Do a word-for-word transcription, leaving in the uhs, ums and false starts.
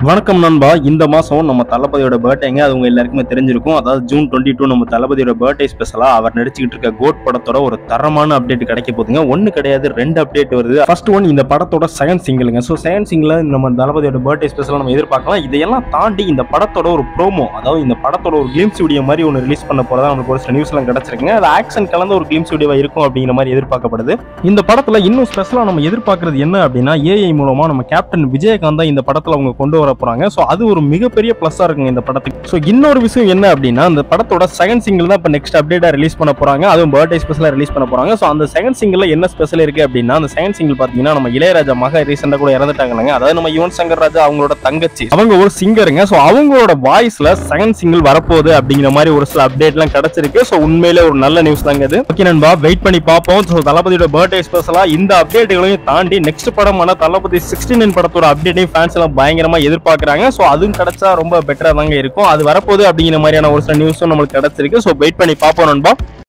வணக்கம் நண்பா. இந்த மாசம் நம்ம தளபதியோட பர்த்டேங்க. அது உங்க எல்லாருக்குமே தெரிஞ்சிருக்கும். அதாவது ஜூன் இருபத்தி இரண்டு நம்ம தளபதியோட பர்த்டே ஸ்பெஷலா அவர் நடிச்சுக்கிட்டு இருக்க கோட் படத்தோட ஒரு தரமான அப்டேட் கிடைக்க போகுதுங்க. ஒன்னு கிடையாது, ரெண்டு அப்டேட் வருது. ஃபர்ஸ்ட் ஒன் இந்த படத்தோட செகண்ட் சிங்கிள்ங்க. ஸோ செகண்ட் சிங்கிள் நம்ம தளபதியோட பர்த்டே ஸ்பெஷலா நம்ம எதிர்பார்க்கலாம். இதையெல்லாம் தாண்டி இந்த படத்தோட ஒரு ப்ரோமோ, அதாவது இந்த படத்தோட ஒரு கிளிம்ஸ் வீடியோ மாதிரி ஒன்று ரிலீஸ் பண்ண போறதா நமக்கு ஒரு சில நியூஸ் எல்லாம் கிடைச்சிருக்குங்க. அது ஆக்ஷன் கலந்த ஒரு கிளிம்ஸ் வீடியோவா இருக்கும் அப்படிங்கிற மாதிரி எதிர்பார்க்கப்படுது. இந்த படத்துல இன்னும் ஸ்பெஷலா நம்ம எதிர்பார்க்கறது என்ன அப்படின்னா, ஏஐ மூலமா நம்ம கேப்டன் விஜயகாந்த் தான் இந்த படத்துல அவங்க கொண்டு வர போறாங்க. ஸோ அது ஒரு மிகப்பெரிய பிளஸ்ஸா இருக்குங்க இந்த படத்துக்கு. ஸோ இன்னொரு விஷயம் என்ன அப்படின்னா, அந்த படத்தோட செகண்ட் சிங்கிள் தான் இப்போ நெக்ஸ்ட் அப்டேட்டா ரிலீஸ் பண்ண போறாங்க. அதுவும் பர்த்டே ஸ்பெஷலா ரிலீஸ் பண்ண போறாங்க. ஸோ அந்த செகண்ட் சிங்கிள்ல என்ன ஸ்பெஷல் இருக்கு அப்படின்னா, அந்த செகண்ட் சிங்கிள் பாத்தீங்கன்னா நம்ம இளையராஜா மக ரீசெண்டா கூட இறந்துட்டாங்க. அதாவது நம்ம யுவன் சங்கர் ராஜா அவங்களோட தங்கச்சி, அவங்க ஒரு சிங்கருங்க. ஸோ அவங்களோட வாய்ஸ்ல செகண்ட் சிங்கிள் வரப்போகுது அப்படிங்கிற மாதிரி ஒரு சில அப்டேட் எல்லாம் கிடைச்சிருக்கு. ஸோ உண்மையிலே ஒரு நல்ல நியூஸ் தாங்க இது. ஓகே நண்பா, வெயிட் பண்ணி பார்ப்போம். ஸோ தளபதியோட பர்த்டே ஸ்பெஷலா இந்த அப்டேட்டுகளையும் தாண்டி நெக்ஸ்ட் படமான தளபதி சிக்ஸ்டி நைன் படத்தோட அப்டேட்டையும் ஃபேன்ஸ் எல்லாம் பயங்கரமா எதிர்பார்க்கறாங்க. ஸோ அதுவும் கிடைச்சா ரொம்ப பெட்டரா தாங்க இருக்கும். அது வரப்போகுது அப்படிங்கிற மாதிரியான ஒரு சில நியூஸும் நம்மளுக்கு கிடைச்சிருக்கு. ஸோ வெயிட் பண்ணி பார்ப்போம் நண்பா.